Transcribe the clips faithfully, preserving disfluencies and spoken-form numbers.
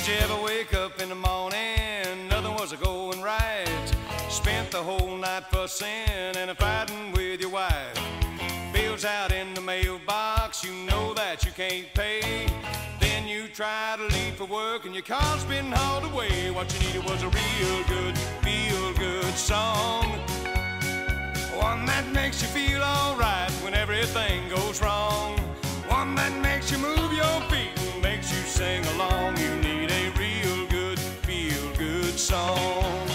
Did you ever wake up in the morning, nothing was a-going right? Spent the whole night fussing and a fighting with your wife. Bills out in the mailbox, you know that you can't pay. Then you try to leave for work and your car's been hauled away. What you needed was a real good, feel-good song, one that makes you feel alright when everything goes wrong, one that makes you move your feet and makes you sing along. You need a real good, feel-good song.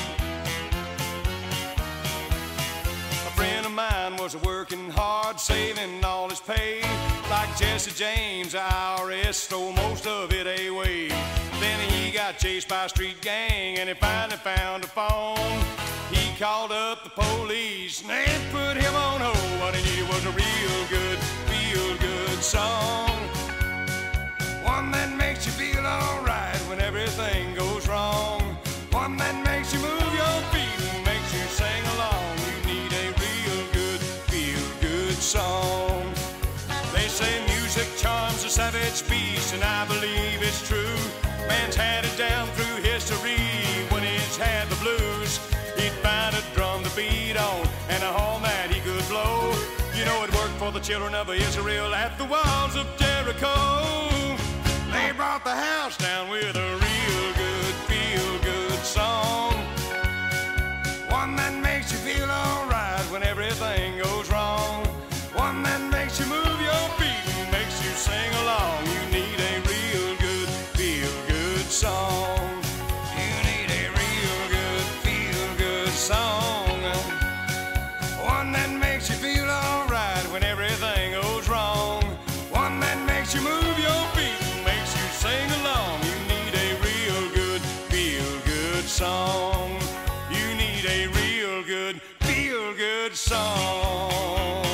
A friend of mine was working hard, saving all his pay. Like Jesse James, the I R S stole most of it away. Then he got chased by a street gang and he finally found a phone. He called up the police and they put him on hold. What he needed was a real good, feel-good song, one that makes you feel alright when everything goes wrong, one that makes you move your feet and makes you sing along. You need a real good, feel-good song. They say music charms a savage beast, and I believe it's true. Man's had it down through history. When he's had the blues, he'd find a drum to beat on and a horn that he could blow. You know it worked for the children of Israel at the walls of Jericho. They brought the house down with a real good, feel-good song, one that makes you feel alright when everything goes wrong, one that makes you move your feet and makes you sing along. You need a real good, feel-good song. You need a real good, feel-good song, one that makes you feel alright when everything goes wrong, one that makes you move your feet and makes you sing along. You need a real good, feel-good song. You need a real good, feel-good song.